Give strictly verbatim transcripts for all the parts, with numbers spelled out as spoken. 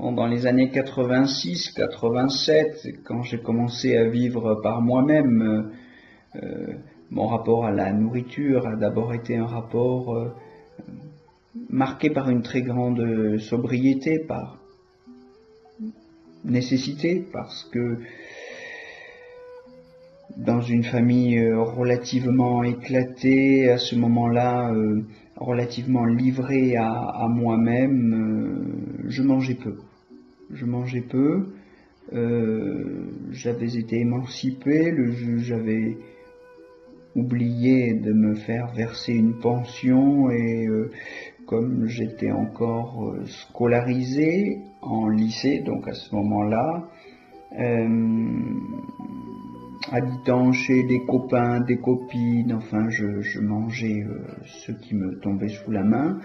Bon, dans les années quatre-vingt-six quatre-vingt-sept, quand j'ai commencé à vivre par moi-même, euh, euh, mon rapport à la nourriture a d'abord été un rapport euh, marqué par une très grande sobriété, par nécessité, parce que dans une famille relativement éclatée, à ce moment-là, euh, relativement livrée à, à moi-même, euh, je mangeais peu. Je mangeais peu, euh, j'avais été émancipé, j'avais oublié de me faire verser une pension et euh, comme j'étais encore euh, scolarisé en lycée, donc à ce moment-là, euh, habitant chez des copains, des copines, enfin je, je mangeais euh, ce qui me tombait sous la main,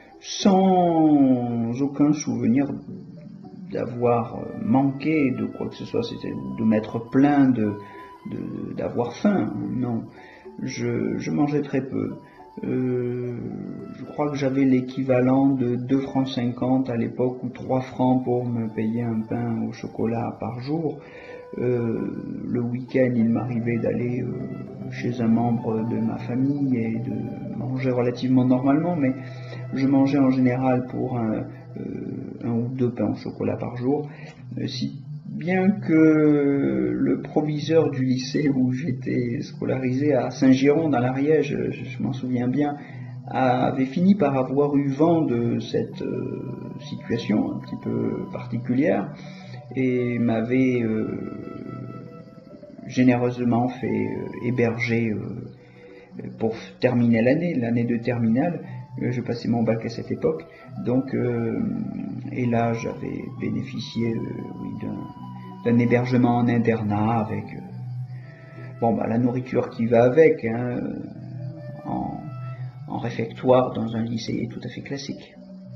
sans aucun souvenir d'avoir manqué de quoi que ce soit, c'était de m'être plaint de, de, d'avoir faim, non, je, je mangeais très peu. Euh, je crois que j'avais l'équivalent de deux francs cinquante à l'époque, ou trois francs pour me payer un pain au chocolat par jour. Euh, le week-end, il m'arrivait d'aller euh, chez un membre de ma famille et de manger relativement normalement, mais je mangeais en général pour un, euh, un ou deux pains au chocolat par jour, euh, si bien que le proviseur du lycée où j'étais scolarisé à Saint-Giron dans l'Ariège, je, je m'en souviens bien, avait fini par avoir eu vent de cette euh, situation un petit peu particulière et m'avait euh, généreusement fait euh, héberger euh, pour terminer l'année, l'année de terminale. Euh, je passais mon bac à cette époque, donc euh, et là j'avais bénéficié euh, oui, d'un, d'un hébergement en internat avec euh, bon bah la nourriture qui va avec, hein, en, en réfectoire dans un lycée tout à fait classique.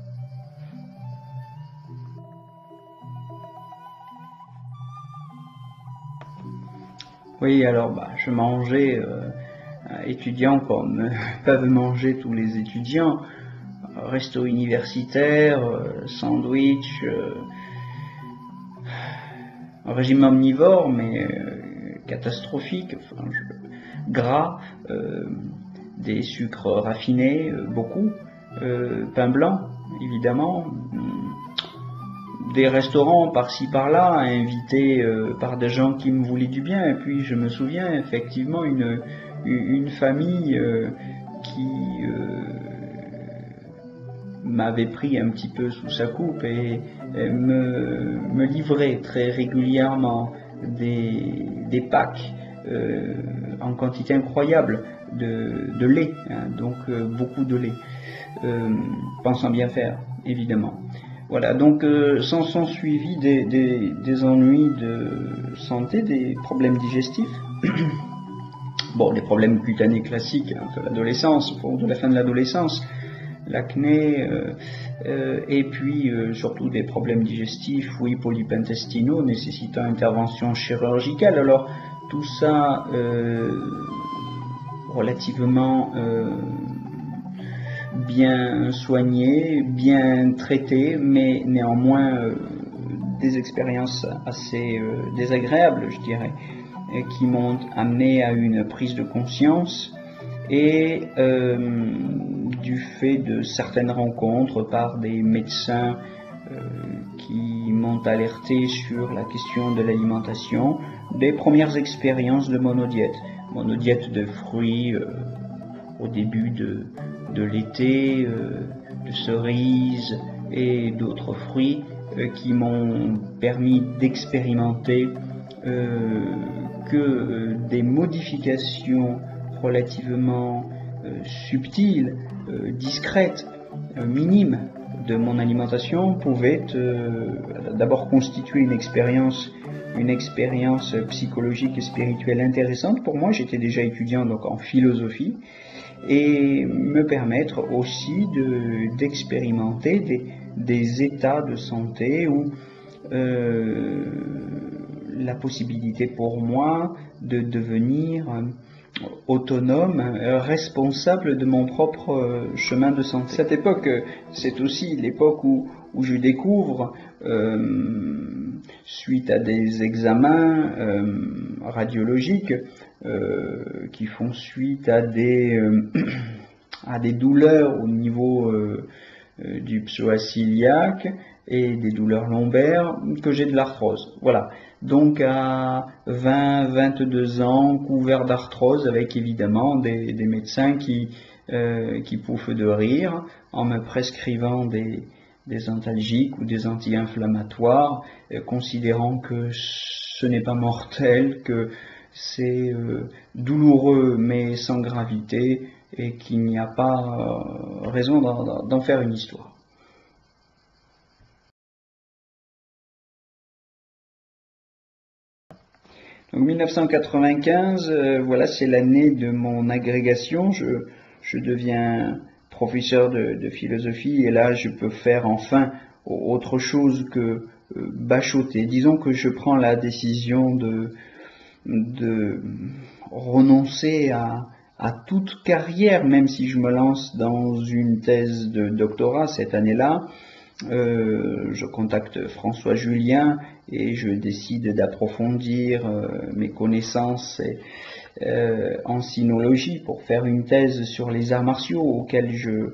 Oui, alors bah, je mangeais euh, étudiant comme peuvent manger tous les étudiants, resto universitaire, euh, sandwich, euh, régime omnivore mais euh, catastrophique, enfin, je, gras, euh, des sucres raffinés, euh, beaucoup, euh, pain blanc évidemment, des restaurants par-ci par-là, invités euh, par des gens qui me voulaient du bien. Et puis je me souviens effectivement une, une famille euh, qui euh, m'avait pris un petit peu sous sa coupe et, et me, me livrait très régulièrement des, des packs euh, en quantité incroyable de, de lait, hein, donc euh, beaucoup de lait, euh, pensant bien faire évidemment. Voilà, donc euh, s'en sont suivis des, des, des ennuis de santé, des problèmes digestifs, bon, les problèmes cutanés classiques hein, de l'adolescence, de la fin de l'adolescence, l'acné, euh, euh, et puis euh, surtout des problèmes digestifs, oui, polypes intestinaux nécessitant intervention chirurgicale. Alors tout ça euh, relativement euh, bien soigné, bien traité, mais néanmoins euh, des expériences assez euh, désagréables, je dirais, qui m'ont amené à une prise de conscience et euh, du fait de certaines rencontres par des médecins euh, qui m'ont alerté sur la question de l'alimentation, des premières expériences de monodiète, monodiète de fruits euh, au début de, de l'été, euh, de cerises et d'autres fruits euh, qui m'ont permis d'expérimenter euh, que euh, des modifications relativement euh, subtiles, euh, discrètes, euh, minimes de mon alimentation pouvaient euh, d'abord constituer une expérience une expérience psychologique et spirituelle intéressante pour moi. J'étais déjà étudiant donc en philosophie et me permettre aussi de, d'expérimenter des, des états de santé où euh, la possibilité pour moi de devenir autonome, responsable de mon propre chemin de santé. Cette époque, c'est aussi l'époque où, où je découvre, euh, suite à des examens euh, radiologiques euh, qui font suite à des, euh, à des douleurs au niveau euh, euh, du psoas iliaque et des douleurs lombaires, que j'ai de l'arthrose. Voilà. Donc à vingt, vingt-deux ans, couvert d'arthrose, avec évidemment des, des médecins qui, euh, qui pouffent de rire en me prescrivant des, des antalgiques ou des anti-inflammatoires, euh, considérant que ce n'est pas mortel, que c'est euh, douloureux mais sans gravité et qu'il n'y a pas euh, raison d'en faire une histoire. Donc mille neuf cent quatre-vingt-quinze, euh, voilà, c'est l'année de mon agrégation. Je, je deviens professeur de, de philosophie et là, je peux faire enfin autre chose que euh, bachoter. Disons que je prends la décision de, de renoncer à, à toute carrière, même si je me lance dans une thèse de doctorat cette année-là. Euh, je contacte François Julien et je décide d'approfondir euh, mes connaissances et, euh, en sinologie pour faire une thèse sur les arts martiaux auxquels je, euh,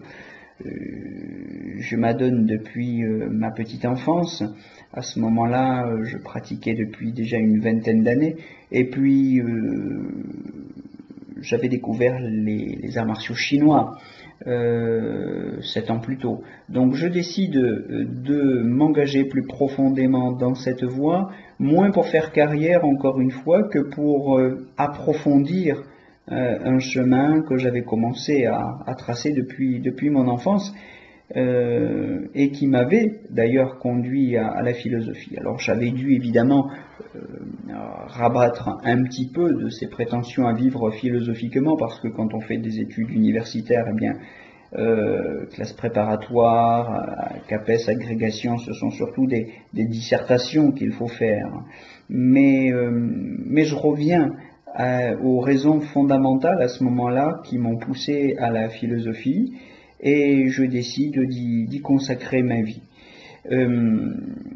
je m'adonne depuis euh, ma petite enfance. À ce moment-là, euh, je pratiquais depuis déjà une vingtaine d'années et puis euh, j'avais découvert les, les arts martiaux chinois. Euh, sept ans plus tôt. Donc je décide de m'engager plus profondément dans cette voie, moins pour faire carrière encore une fois que pour euh, approfondir euh, un chemin que j'avais commencé à, à tracer depuis, depuis mon enfance euh, et qui m'avait d'ailleurs conduit à, à la philosophie. Alors j'avais dû évidemment euh, rabattre un petit peu de ses prétentions à vivre philosophiquement, parce que quand on fait des études universitaires, eh bien, euh, classe préparatoire, CAPES, agrégation, ce sont surtout des, des dissertations qu'il faut faire. Mais, euh, mais je reviens à, aux raisons fondamentales à ce moment-là qui m'ont poussé à la philosophie et je décide d'y consacrer ma vie. Euh,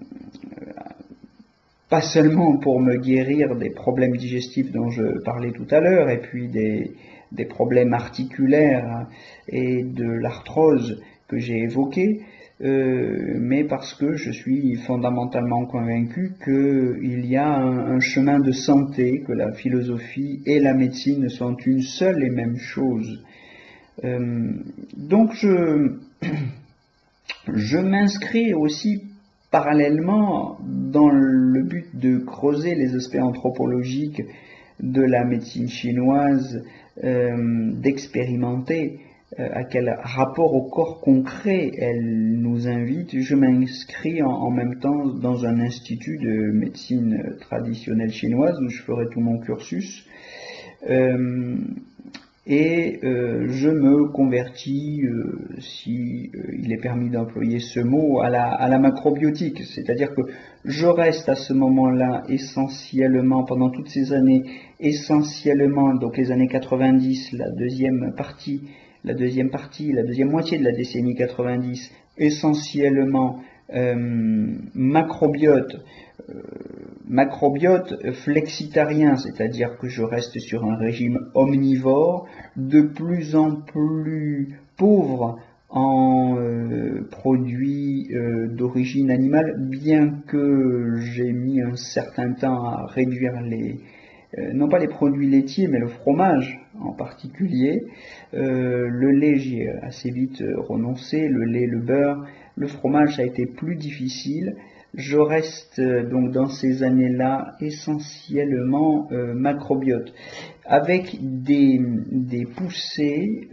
pas seulement pour me guérir des problèmes digestifs dont je parlais tout à l'heure, et puis des, des problèmes articulaires et de l'arthrose que j'ai évoqués, euh, mais parce que je suis fondamentalement convaincu qu'il y a un, un chemin de santé, que la philosophie et la médecine sont une seule et même chose. Euh, donc je, je m'inscris aussi parallèlement dans le but de creuser les aspects anthropologiques de la médecine chinoise, euh, d'expérimenter euh, à quel rapport au corps concret elle nous invite. Je m'inscris en, en même temps dans un institut de médecine traditionnelle chinoise où je ferai tout mon cursus. Euh, Et euh, je me convertis, euh, si euh, il est permis d'employer ce mot, à la, à la macrobiotique. C'est-à-dire que je reste à ce moment-là essentiellement, pendant toutes ces années, essentiellement, donc les années quatre-vingt-dix, la deuxième partie, la deuxième partie, la deuxième moitié de la décennie quatre-vingt-dix, essentiellement euh, macrobiote, euh, macrobiote flexitarien, c'est-à-dire que je reste sur un régime omnivore, de plus en plus pauvre en euh, produits euh, d'origine animale, bien que j'ai mis un certain temps à réduire les, euh, non pas les produits laitiers, mais le fromage en particulier. Euh, le lait, j'y ai assez vite renoncé, le lait, le beurre. Le fromage, ça a été plus difficile. Je reste donc dans ces années-là essentiellement euh, macrobiote, avec des, des poussées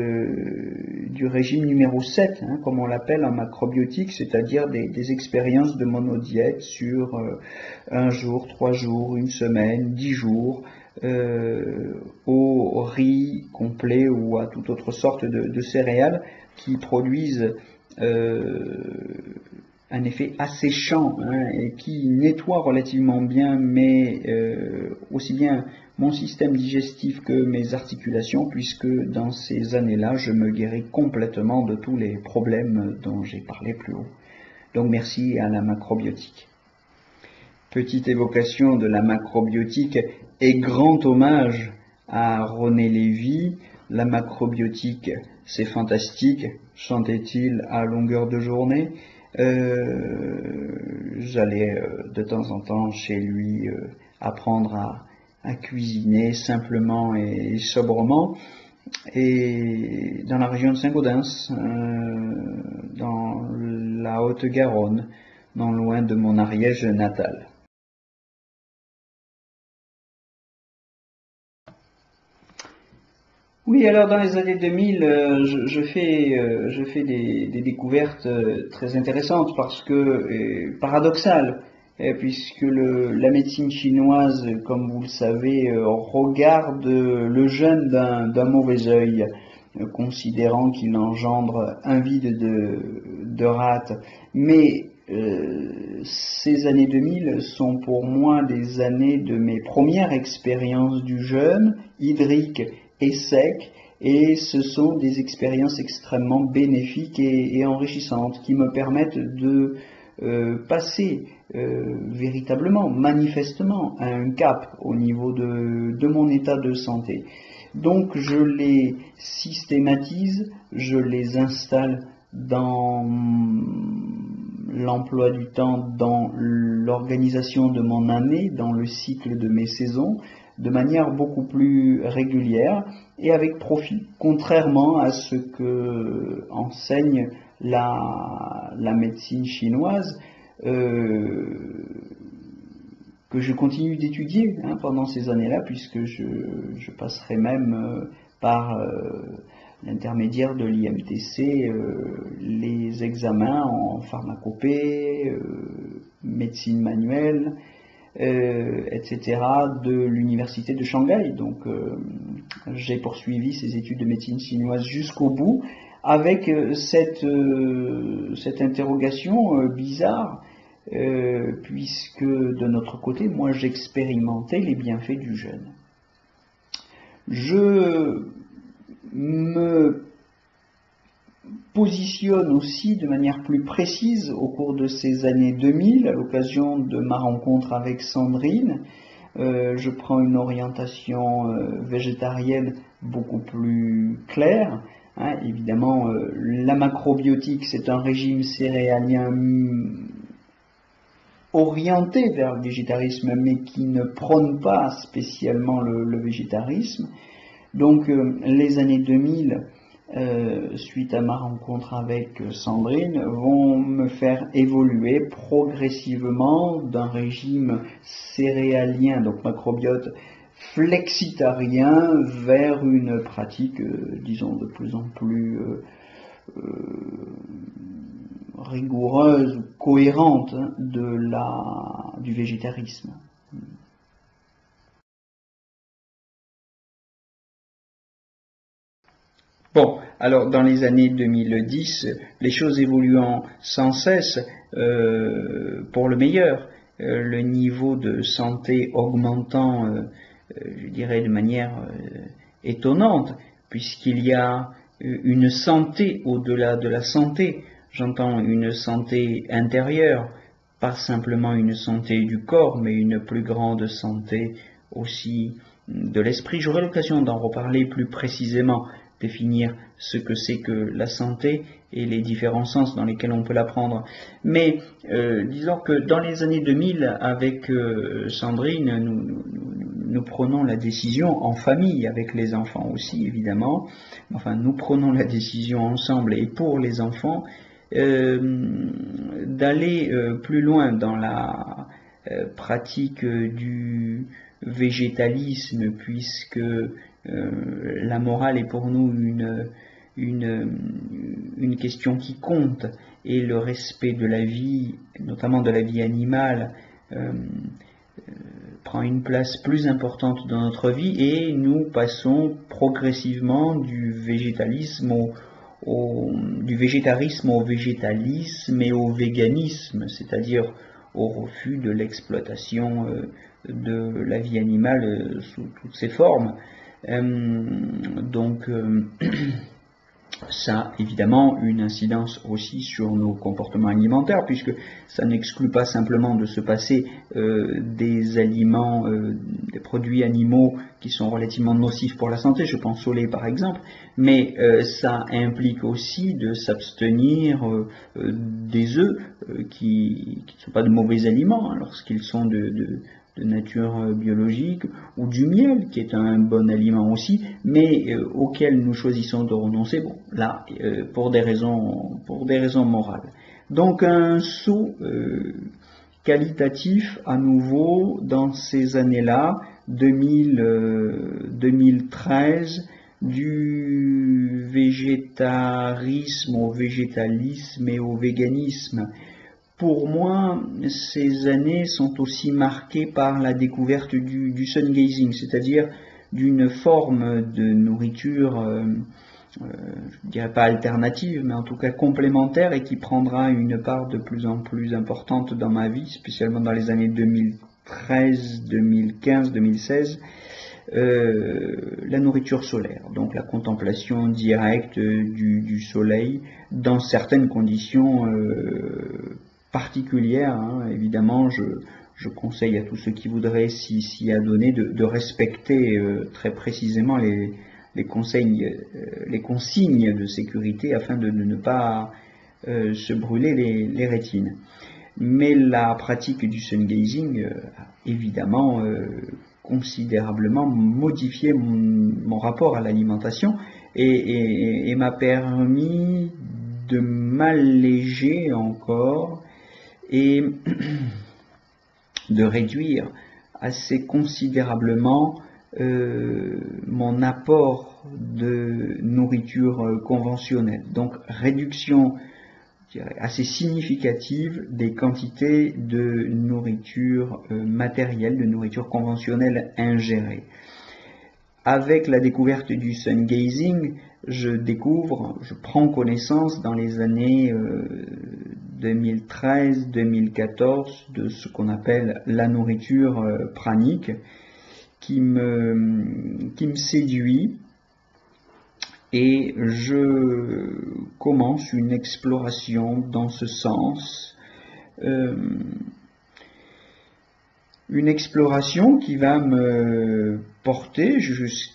euh, du régime numéro sept, hein, comme on l'appelle en macrobiotique, c'est-à-dire des, des expériences de monodiète sur euh, un jour, trois jours, une semaine, dix jours, euh, au riz complet ou à toute autre sorte de, de céréales qui produisent euh, un effet asséchant, hein, et qui nettoie relativement bien, mais euh, aussi bien mon système digestif que mes articulations, puisque dans ces années-là, je me guéris complètement de tous les problèmes dont j'ai parlé plus haut. Donc merci à la macrobiotique. Petite évocation de la macrobiotique et grand hommage à René Lévy. La macrobiotique, c'est fantastique, chantait-il à longueur de journée. Euh, J'allais euh, de temps en temps chez lui euh, apprendre à, à cuisiner simplement et sobrement. Et dans la région de Saint-Gaudens, euh, dans la Haute-Garonne, non loin de mon Ariège natal. Oui, alors dans les années deux mille, euh, je, je fais, euh, je fais des, des découvertes euh, très intéressantes parce que, euh, paradoxales, euh, puisque le, la médecine chinoise, comme vous le savez, euh, regarde le jeûne d'un d'un mauvais œil, euh, considérant qu'il engendre un vide de, de rate. Mais euh, ces années deux mille sont pour moi des années de mes premières expériences du jeûne hydrique et sec, et ce sont des expériences extrêmement bénéfiques et, et enrichissantes qui me permettent de euh, passer euh, véritablement, manifestement, à un cap au niveau de, de mon état de santé. Donc je les systématise, je les installe dans l'emploi du temps, dans l'organisation de mon année, dans le cycle de mes saisons, de manière beaucoup plus régulière et avec profit, contrairement à ce que enseigne la, la médecine chinoise, euh, que je continue d'étudier hein, pendant ces années-là, puisque je, je passerai même euh, par euh, l'intermédiaire de l'I M T C euh, les examens en pharmacopée, euh, médecine manuelle, Euh, et cetera de l'université de Shanghai. Donc euh, j'ai poursuivi ces études de médecine chinoise jusqu'au bout avec euh, cette, euh, cette interrogation euh, bizarre euh, puisque de notre côté, moi j'expérimentais les bienfaits du jeûne. Je me positionne aussi de manière plus précise au cours de ces années deux mille, à l'occasion de ma rencontre avec Sandrine. Euh, je prends une orientation euh, végétarienne beaucoup plus claire. Hein, évidemment, euh, la macrobiotique, c'est un régime céréalien orienté vers le végétarisme, mais qui ne prône pas spécialement le, le végétarisme. Donc, euh, les années deux mille, Euh, suite à ma rencontre avec Sandrine, vont me faire évoluer progressivement d'un régime céréalien, donc macrobiote, flexitarien, vers une pratique, euh, disons, de plus en plus euh, euh, rigoureuse, cohérente hein, de la, du végétarisme. Bon, alors dans les années deux mille dix, les choses évoluant sans cesse euh, pour le meilleur, euh, le niveau de santé augmentant, euh, je dirais de manière euh, étonnante, puisqu'il y a une santé au-delà de la santé. J'entends une santé intérieure, pas simplement une santé du corps, mais une plus grande santé aussi de l'esprit. J'aurai l'occasion d'en reparler plus précisément, définir ce que c'est que la santé et les différents sens dans lesquels on peut l'apprendre. Mais euh, disons que dans les années deux mille, avec euh, Sandrine, nous, nous, nous prenons la décision en famille, avec les enfants aussi évidemment, enfin nous prenons la décision ensemble et pour les enfants, euh, d'aller euh, plus loin dans la euh, pratique du végétalisme, puisque Euh, la morale est pour nous une, une, une question qui compte, et le respect de la vie, notamment de la vie animale, euh, euh, prend une place plus importante dans notre vie, et nous passons progressivement du végétalisme au, au, du végétarisme au végétalisme et au véganisme, c'est-à-dire au refus de l'exploitation euh, de la vie animale euh, sous toutes ses formes. Euh, donc, euh, ça a évidemment une incidence aussi sur nos comportements alimentaires, puisque ça n'exclut pas simplement de se passer euh, des aliments, euh, des produits animaux qui sont relativement nocifs pour la santé, je pense au lait par exemple, mais euh, ça implique aussi de s'abstenir euh, euh, des œufs euh, qui ne sont pas de mauvais aliments hein, lorsqu'ils sont de, de de nature biologique, ou du miel, qui est un bon aliment aussi, mais euh, auquel nous choisissons de renoncer, bon, là, euh, pour des raisons, pour des raisons morales. Donc un saut euh, qualitatif à nouveau dans ces années-là, deux mille, euh, deux mille treize, du végétarisme au végétalisme et au véganisme. Pour moi, ces années sont aussi marquées par la découverte du, du sun gazing, c'est-à-dire d'une forme de nourriture, euh, euh, je ne dirais pas alternative, mais en tout cas complémentaire et qui prendra une part de plus en plus importante dans ma vie, spécialement dans les années deux mille treize, deux mille quinze, deux mille seize. Euh, la nourriture solaire, donc la contemplation directe du, du soleil dans certaines conditions euh, particulière, hein. Évidemment, je, je conseille à tous ceux qui voudraient s'y, s'y adonner de, de respecter euh, très précisément les, les, conseils, euh, les consignes de sécurité afin de, de ne pas euh, se brûler les, les rétines. Mais la pratique du sun gazing euh, a évidemment euh, considérablement modifié mon, mon rapport à l'alimentation et, et, et m'a permis de m'alléger encore et de réduire assez considérablement euh, mon apport de nourriture conventionnelle. Donc réduction, je dirais, assez significative des quantités de nourriture euh, matérielle, de nourriture conventionnelle ingérée. Avec la découverte du sun gazing, je découvre, je prends connaissance dans les années euh, deux mille treize deux mille quatorze de ce qu'on appelle la nourriture euh, pranique qui me, qui me séduit et je commence une exploration dans ce sens. Euh, une exploration qui va me porter jusque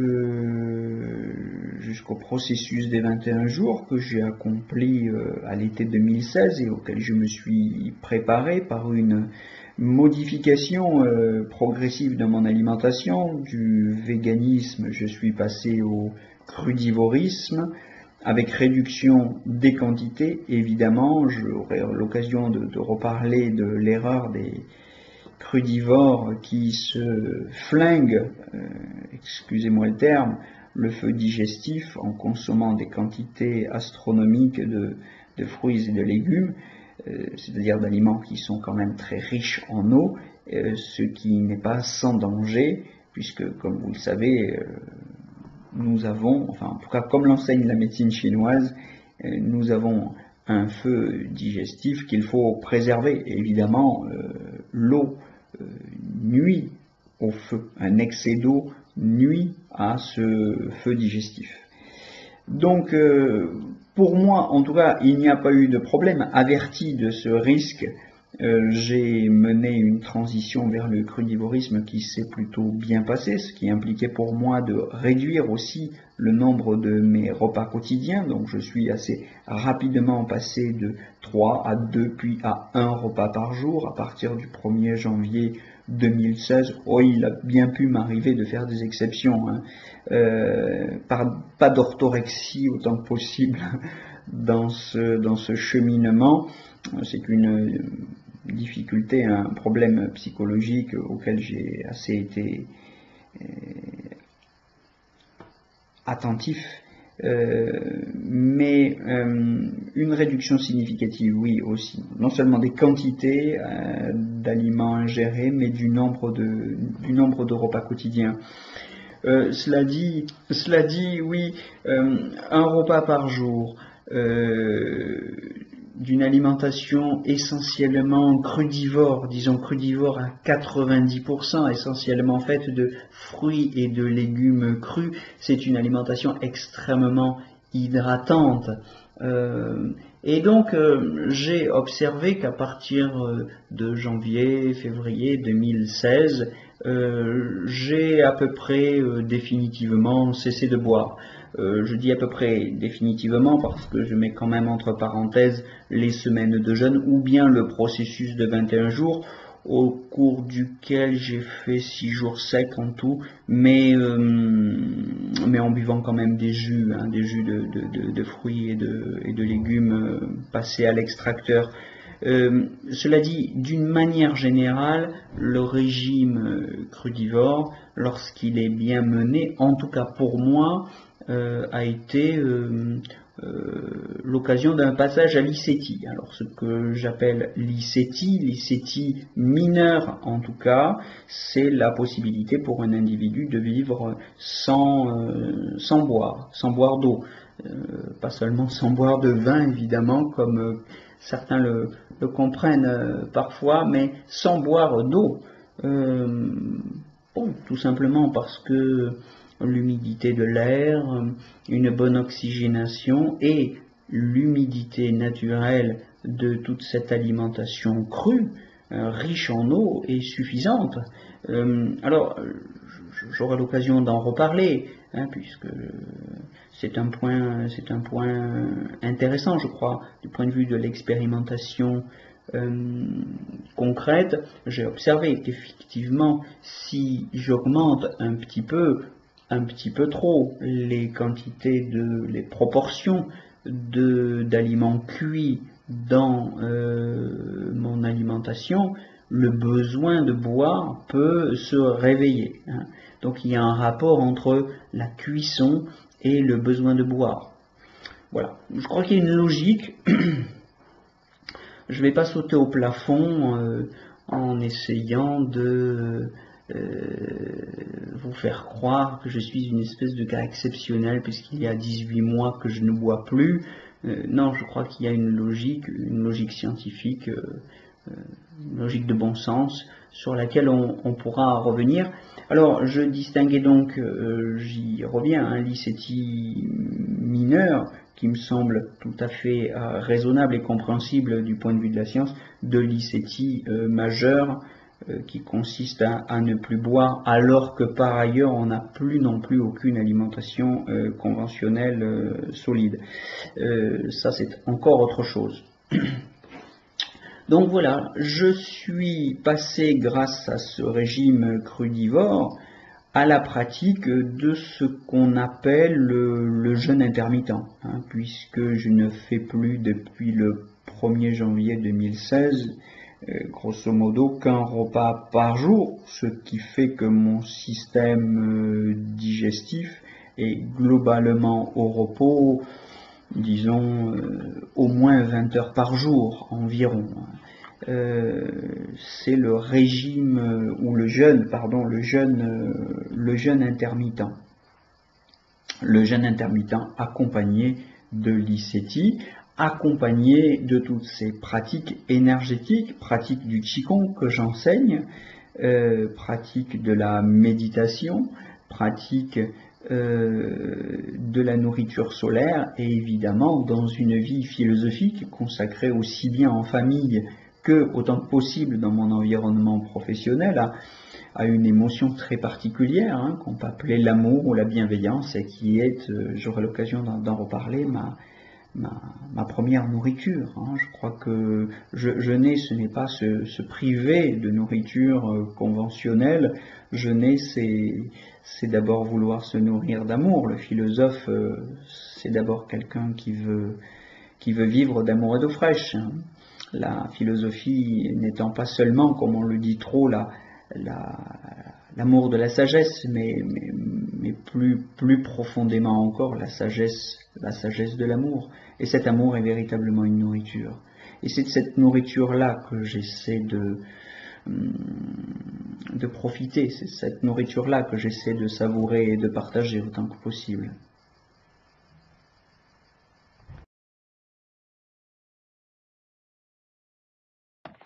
jusqu'au processus des vingt et un jours que j'ai accompli à l'été deux mille seize et auquel je me suis préparé par une modification progressive de mon alimentation. Du véganisme, je suis passé au crudivorisme, avec réduction des quantités. Évidemment, j'aurai l'occasion de, de reparler de l'erreur des crudivores qui se flinguent, euh, excusez-moi le terme, le feu digestif en consommant des quantités astronomiques de, de fruits et de légumes, euh, c'est-à-dire d'aliments qui sont quand même très riches en eau, euh, ce qui n'est pas sans danger, puisque, comme vous le savez, euh, nous avons, enfin en tout cas comme l'enseigne la médecine chinoise, euh, nous avons un feu digestif qu'il faut préserver. Et évidemment, euh, l'eau euh, nuit au feu. Un excès d'eau nuit à ce feu digestif. Donc, euh, pour moi, en tout cas, il n'y a pas eu de problème. Averti de ce risque, euh, j'ai mené une transition vers le crudivorisme qui s'est plutôt bien passée, ce qui impliquait pour moi de réduire aussi le nombre de mes repas quotidiens. Donc je suis assez rapidement passé de trois à deux puis à un repas par jour à partir du premier janvier deux mille seize. Oh, il a bien pu m'arriver de faire des exceptions, hein. euh, par, pas d'orthorexie autant que possible dans ce, dans ce cheminement. C'est une difficulté, un problème psychologique auquel j'ai assez été euh, attentif, euh, mais euh, une réduction significative, oui, aussi, non seulement des quantités euh, d'aliments ingérés, mais du nombre de, du nombre de repas quotidiens. Euh, cela dit, cela dit, oui, euh, un repas par jour, euh, d'une alimentation essentiellement crudivore, disons crudivore à quatre-vingt-dix pour cent, essentiellement faite de fruits et de légumes crus, c'est une alimentation extrêmement hydratante. Euh, et donc, euh, j'ai observé qu'à partir de janvier, février deux mille seize, euh, j'ai à peu près euh, définitivement cessé de boire. Euh, je dis à peu près définitivement parce que je mets quand même entre parenthèses les semaines de jeûne ou bien le processus de vingt et un jours au cours duquel j'ai fait six jours secs en tout, mais, euh, mais en buvant quand même des jus, hein, des jus de, de, de, de fruits et de, et de légumes euh, passés à l'extracteur. Euh, cela dit, d'une manière générale, le régime crudivore, lorsqu'il est bien mené, en tout cas pour moi, euh, a été euh, euh, l'occasion d'un passage à l'Iceti. Alors ce que j'appelle l'Iceti, l'Iceti mineur en tout cas, c'est la possibilité pour un individu de vivre sans, euh, sans boire, sans boire d'eau. Euh, pas seulement sans boire de vin évidemment, comme euh, certains le, le comprennent euh, parfois, mais sans boire d'eau. Euh, bon, tout simplement parce que l'humidité de l'air, une bonne oxygénation et l'humidité naturelle de toute cette alimentation crue, euh, riche en eau, est suffisante. Euh, alors, j'aurai l'occasion d'en reparler, hein, puisque c'est un point, c'est un point intéressant, je crois, du point de vue de l'expérimentation euh, concrète. J'ai observé qu'effectivement, si j'augmente un petit peu, un petit peu trop les quantités de, les proportions de d'aliments cuits dans euh, mon alimentation, le besoin de boire peut se réveiller. Hein. Donc il y a un rapport entre la cuisson et le besoin de boire. Voilà. Je crois qu'il y a une logique. Je ne vais pas sauter au plafond euh, en essayant de euh, vous faire croire que je suis une espèce de cas exceptionnel puisqu'il y a dix-huit mois que je ne bois plus. Euh, non, je crois qu'il y a une logique, une logique scientifique, euh, une logique de bon sens sur laquelle on, on pourra revenir. Alors, je distinguais donc, euh, j'y reviens, un Liceti mineur, qui me semble tout à fait euh, raisonnable et compréhensible du point de vue de la science, de Liceti euh, majeur, euh, qui consiste à, à ne plus boire, alors que par ailleurs on n'a plus non plus aucune alimentation euh, conventionnelle euh, solide. Euh, ça c'est encore autre chose. Donc voilà, je suis passé grâce à ce régime crudivore à la pratique de ce qu'on appelle le, le jeûne intermittent, hein, puisque je ne fais plus depuis le premier janvier deux mille seize, euh, grosso modo, qu'un repas par jour, ce qui fait que mon système euh, digestif est globalement au repos, disons, euh, au moins vingt heures par jour environ. Euh, c'est le régime euh, ou le jeûne, pardon, le jeûne, euh, le jeûne intermittent. Le jeûne intermittent accompagné de l'Iceti, accompagné de toutes ces pratiques énergétiques, pratiques du Qigong que j'enseigne, euh, pratiques de la méditation, pratiques euh, de la nourriture solaire et évidemment dans une vie philosophique consacrée aussi bien en famille que autant que possible dans mon environnement professionnel à, à une émotion très particulière hein, qu'on peut appeler l'amour ou la bienveillance et qui est, euh, j'aurai l'occasion d'en reparler, ma, ma, ma première nourriture. Hein. Je crois que je, jeûner, ce n'est pas se, se priver de nourriture euh, conventionnelle. Jeûner, c'est, c'est d'abord vouloir se nourrir d'amour. Le philosophe, euh, c'est d'abord quelqu'un qui veut, qui veut vivre d'amour et d'eau fraîche. Hein. La philosophie n'étant pas seulement, comme on le dit trop, la, la, l'amour de la sagesse, mais, mais, mais plus, plus profondément encore la sagesse, la sagesse de l'amour. Et cet amour est véritablement une nourriture. Et c'est de cette nourriture-là que j'essaie de, de profiter. C'est cette nourriture-là que j'essaie de savourer et de partager autant que possible.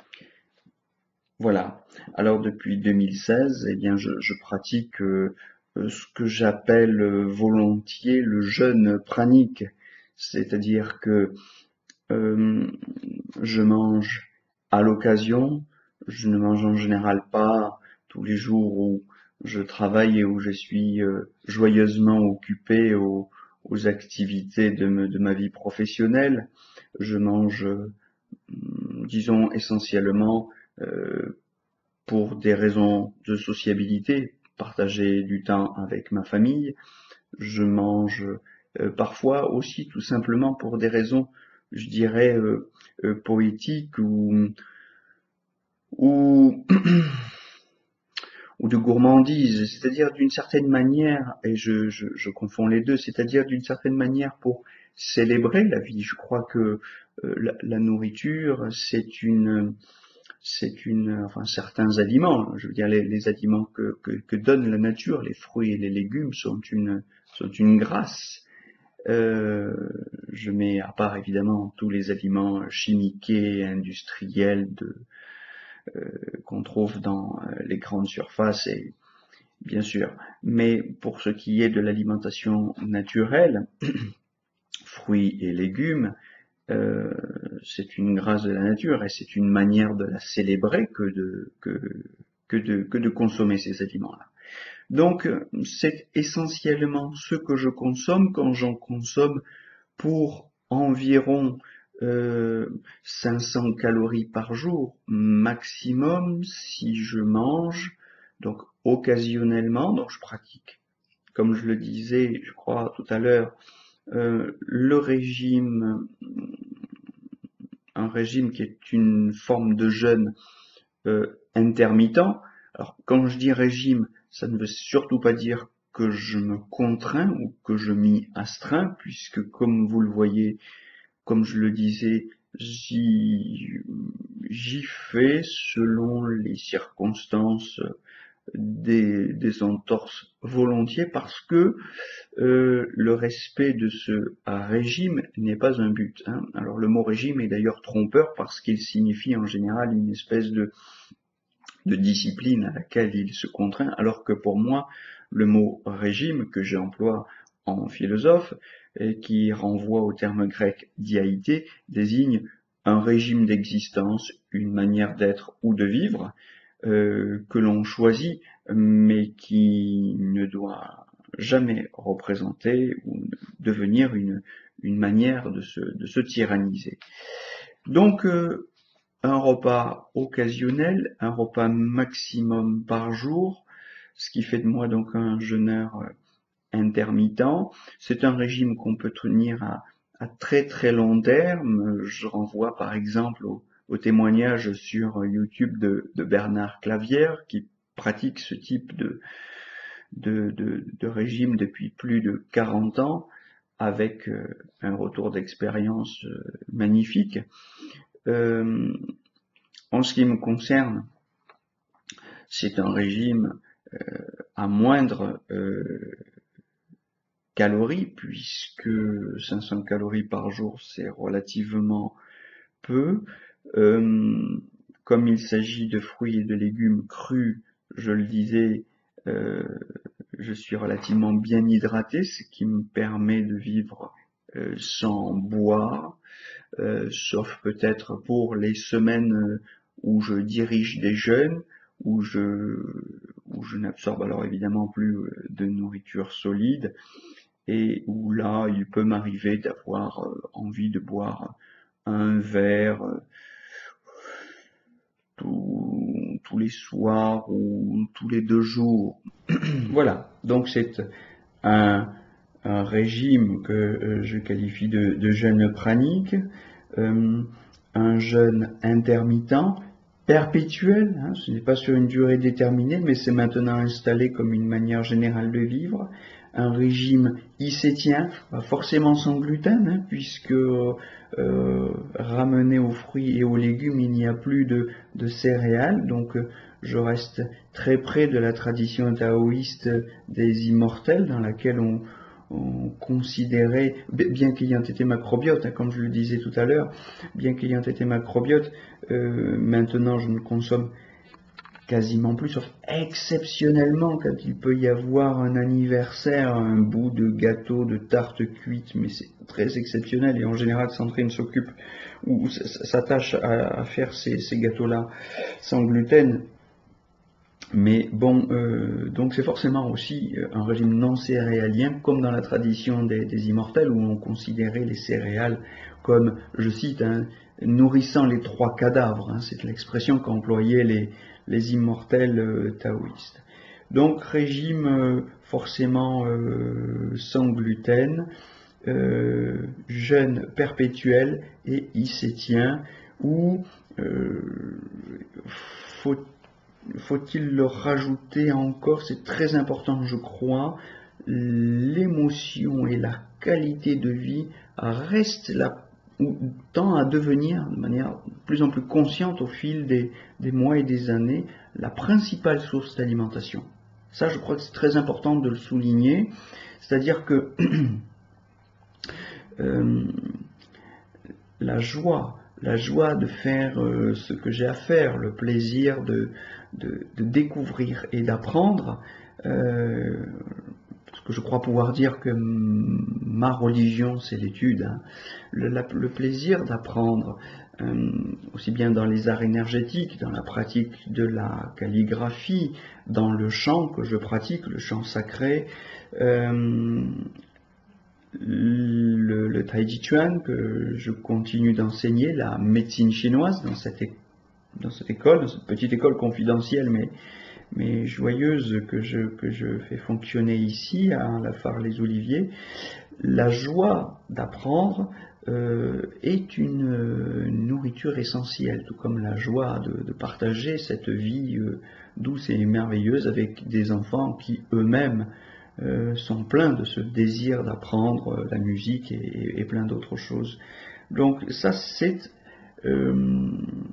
Voilà. Alors depuis deux mille seize, eh bien, je, je pratique euh, euh, ce que j'appelle euh, volontiers le jeûne pranique, c'est-à-dire que euh, je mange à l'occasion, je ne mange en général pas tous les jours où je travaille et où je suis euh, joyeusement occupé aux, aux activités de, me- de ma vie professionnelle. Je mange, euh, disons, essentiellement euh, pour des raisons de sociabilité, partager du temps avec ma famille. Je mange euh, parfois aussi tout simplement pour des raisons, je dirais, euh, euh, poétiques ou, ou, ou de gourmandise, c'est-à-dire d'une certaine manière, et je, je, je confonds les deux, c'est-à-dire d'une certaine manière pour célébrer la vie. Je crois que euh, la, la nourriture, c'est une, c'est une, enfin certains aliments, je veux dire les, les aliments que, que, que donne la nature, les fruits et les légumes sont une, sont une grâce. Euh, je mets à part évidemment tous les aliments chimiqués, industriels de, euh, qu'on trouve dans euh, les grandes surfaces, et bien sûr. Mais pour ce qui est de l'alimentation naturelle, fruits et légumes, euh, c'est une grâce de la nature et c'est une manière de la célébrer que de, que, que de, que de consommer ces aliments-là. Donc, c'est essentiellement ce que je consomme quand j'en consomme pour environ euh, cinq cents calories par jour maximum si je mange, donc occasionnellement, donc je pratique, comme je le disais, je crois tout à l'heure, euh, le régime, un régime qui est une forme de jeûne euh, intermittent. Alors quand je dis régime, ça ne veut surtout pas dire que je me contrains ou que je m'y astreins, puisque comme vous le voyez, comme je le disais, j'y, j'y fais selon les circonstances des, des entorses volontiers parce que euh, le respect de ce régime n'est pas un but. Hein. Alors le mot régime est d'ailleurs trompeur parce qu'il signifie en général une espèce de, de discipline à laquelle il se contraint, alors que pour moi, le mot régime que j'emploie en philosophe, et qui renvoie au terme grec diaïté, désigne un régime d'existence, une manière d'être ou de vivre, euh, que l'on choisit, mais qui ne doit jamais représenter ou devenir une, une manière de se, de se tyranniser. Donc, euh, un repas occasionnel, un repas maximum par jour, ce qui fait de moi donc un jeûneur intermittent. C'est un régime qu'on peut tenir à, à très très long terme. Je renvoie par exemple au, au témoignage sur YouTube de, de Bernard Clavière qui pratique ce type de, de, de, de régime depuis plus de quarante ans avec euh, un retour d'expérience euh, magnifique. Euh, en ce qui me concerne, c'est un régime euh, à moindre euh, calories, puisque cinq cents calories par jour, c'est relativement peu. Euh, comme il s'agit de fruits et de légumes crus, je le disais, euh, je suis relativement bien hydraté, ce qui me permet de vivre euh, sans boire, euh, sauf peut-être pour les semaines où je dirige des jeûnes, où je, où je n'absorbe alors évidemment plus de nourriture solide, et où là, il peut m'arriver d'avoir euh, envie de boire un verre euh, tous, tous les soirs ou tous les deux jours. Voilà, donc c'est un, un régime que euh, je qualifie de, de jeûne pranique, euh, un jeûne intermittent, perpétuel, hein, ce n'est pas sur une durée déterminée, mais c'est maintenant installé comme une manière générale de vivre, un régime icétien, pas forcément sans gluten, hein, puisque euh, ramené aux fruits et aux légumes, il n'y a plus de, de céréales, donc euh, je reste très près de la tradition taoïste des immortels, dans laquelle on, on considérait, bien qu'ayant été macrobiote, hein, comme je le disais tout à l'heure, bien qu'ayant été macrobiote, euh, maintenant je ne consomme quasiment plus, sauf exceptionnellement quand il peut y avoir un anniversaire, un bout de gâteau, de tarte cuite, mais c'est très exceptionnel et en général Sandrine s'occupe ou s'attache à, à faire ces, ces gâteaux-là sans gluten. Mais bon, euh, donc c'est forcément aussi un régime non céréalien, comme dans la tradition des, des immortels, où on considérait les céréales comme, je cite, hein, nourrissant les trois cadavres. Hein, c'est l'expression qu'employaient les, les immortels euh, taoïstes. Donc régime euh, forcément euh, sans gluten, euh, jeûne perpétuel et icétien, où euh, faut faut-il le rajouter encore, c'est très important je crois, l'émotion et la qualité de vie reste la, ou tend à devenir de manière de plus en plus consciente au fil des, des mois et des années la principale source d'alimentation. Ça je crois que c'est très important de le souligner, c'est-à-dire que euh, la joie, la joie de faire euh, ce que j'ai à faire, le plaisir de, de, de découvrir et d'apprendre, euh, parce que je crois pouvoir dire que ma religion c'est l'étude, hein, le, la, le plaisir d'apprendre, euh, aussi bien dans les arts énergétiques, dans la pratique de la calligraphie, dans le chant que je pratique, le chant sacré, euh, Le, le Tai Chi Chuan que je continue d'enseigner, la médecine chinoise dans cette, dans cette école, dans cette petite école confidentielle mais, mais joyeuse que je, que je fais fonctionner ici à la Phare-les-Oliviers. La joie d'apprendre euh, est une euh, nourriture essentielle, tout comme la joie de, de partager cette vie euh, douce et merveilleuse avec des enfants qui eux-mêmes Euh, sont pleins de ce désir d'apprendre euh, la musique et, et, et plein d'autres choses. Donc ça c'est euh,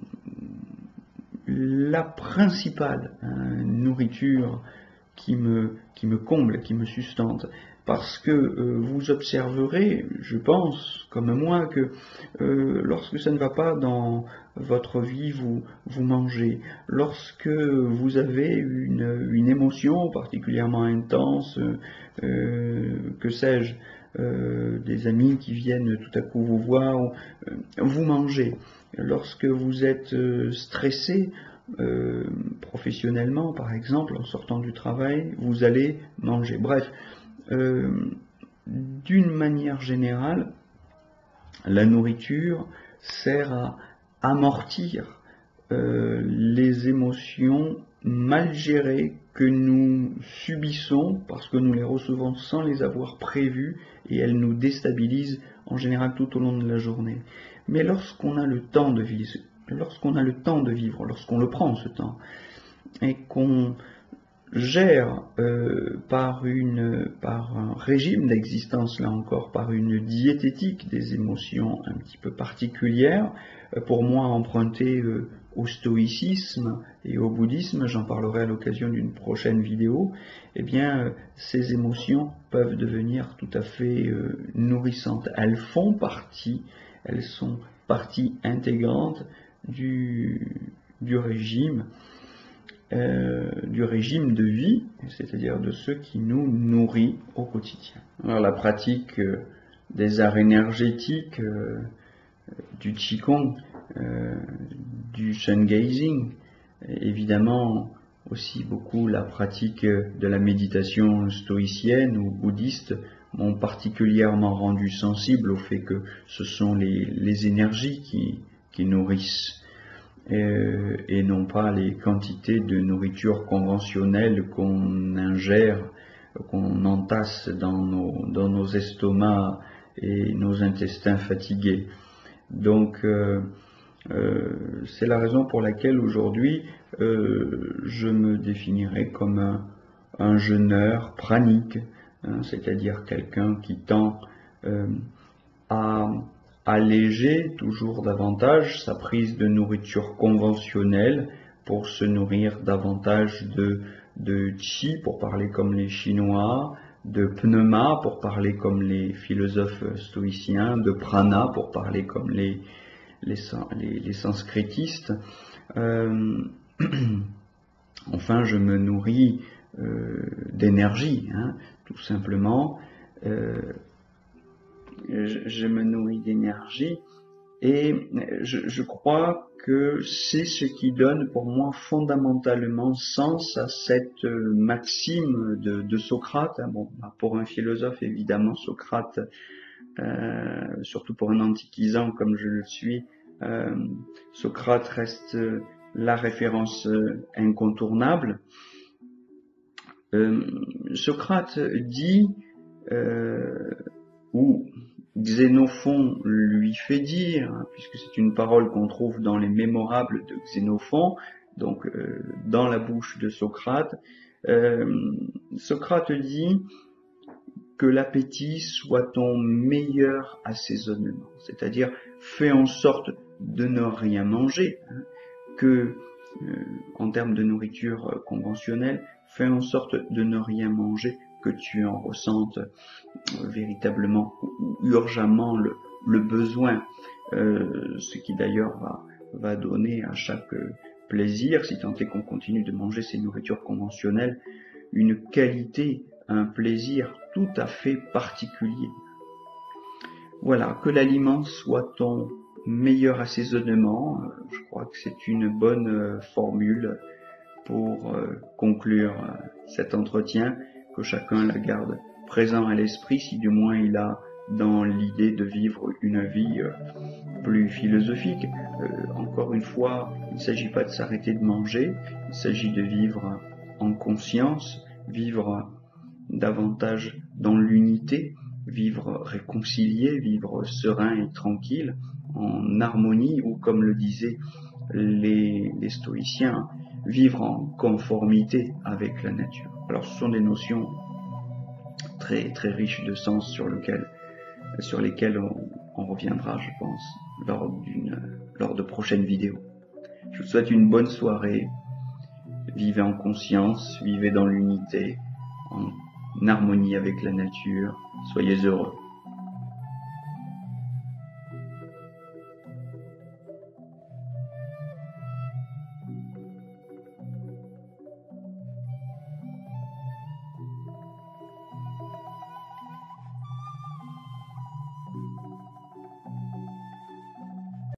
la principale hein, nourriture qui me, qui me comble, qui me sustente. Parce que euh, vous observerez, je pense, comme moi, que euh, lorsque ça ne va pas dans votre vie, vous, vous mangez. Lorsque vous avez une, une émotion particulièrement intense, euh, que sais-je, euh, des amis qui viennent tout à coup vous voir, euh, vous mangez. Lorsque vous êtes euh, stressé, euh, professionnellement par exemple, en sortant du travail, vous allez manger. Bref, Euh, d'une manière générale, la nourriture sert à amortir euh, les émotions mal gérées que nous subissons parce que nous les recevons sans les avoir prévues et elles nous déstabilisent en général tout au long de la journée. Mais lorsqu'on a le temps de vivre, lorsqu'on a le temps de vivre, lorsqu'on le prend ce temps et qu'on gère euh, par, une, par un régime d'existence, là encore, par une diététique des émotions un petit peu particulière, euh, pour moi emprunté euh, au stoïcisme et au bouddhisme, j'en parlerai à l'occasion d'une prochaine vidéo, eh bien, euh, ces émotions peuvent devenir tout à fait euh, nourrissantes. Elles font partie, elles sont partie intégrante du, du régime Euh, du régime de vie, c'est-à-dire de ce qui nous nourrit au quotidien. Alors la pratique euh, des arts énergétiques, euh, du Qigong, euh, du Sun Gazing, évidemment aussi beaucoup la pratique de la méditation stoïcienne ou bouddhiste m'ont particulièrement rendu sensible au fait que ce sont les, les énergies qui, qui nourrissent Euh, et non pas les quantités de nourriture conventionnelle qu'on ingère, qu'on entasse dans nos, dans nos estomacs et nos intestins fatigués. Donc euh, euh, c'est la raison pour laquelle aujourd'hui euh, je me définirais comme un, un jeûneur pranique, hein, c'est-à-dire quelqu'un qui tend euh, à alléger toujours davantage sa prise de nourriture conventionnelle pour se nourrir davantage de, de chi, pour parler comme les Chinois, de pneuma, pour parler comme les philosophes stoïciens, de prana, pour parler comme les, les, les, les sanskritistes. Euh, Enfin, je me nourris euh, d'énergie, hein, tout simplement. Euh, je, je me nourris d'énergie et je, je crois que c'est ce qui donne pour moi fondamentalement sens à cette maxime de, de Socrate. Bon, pour un philosophe, évidemment, Socrate, euh, surtout pour un antiquisant comme je le suis, euh, Socrate reste la référence incontournable. Euh, Socrate dit, euh, ou Xénophon lui fait dire, hein, puisque c'est une parole qu'on trouve dans les Mémorables de Xénophon, donc euh, dans la bouche de Socrate, euh, Socrate dit que l'appétit soit ton meilleur assaisonnement, c'est-à-dire fais en sorte de ne rien manger, hein, que euh, en termes de nourriture euh, conventionnelle, fais en sorte de ne rien manger, que tu en ressentes euh, véritablement ou urgemment le, le besoin, euh, ce qui d'ailleurs va, va donner à chaque plaisir, si tant est qu'on continue de manger ces nourritures conventionnelles, une qualité, un plaisir tout à fait particulier. Voilà, que l'aliment soit ton meilleur assaisonnement, je crois que c'est une bonne formule pour conclure cet entretien, que chacun la garde présent à l'esprit, si du moins il a dans l'idée de vivre une vie plus philosophique. Euh, encore une fois, il ne s'agit pas de s'arrêter de manger, il s'agit de vivre en conscience, vivre davantage dans l'unité, vivre réconcilié, vivre serein et tranquille, en harmonie, ou comme le disaient les, les stoïciens, vivre en conformité avec la nature. Alors ce sont des notions très très riches de sens sur, lequel, sur lesquelles on, on reviendra, je pense, lors, d'une, lors de prochaines vidéos. Je vous souhaite une bonne soirée, vivez en conscience, vivez dans l'unité, en harmonie avec la nature, soyez heureux.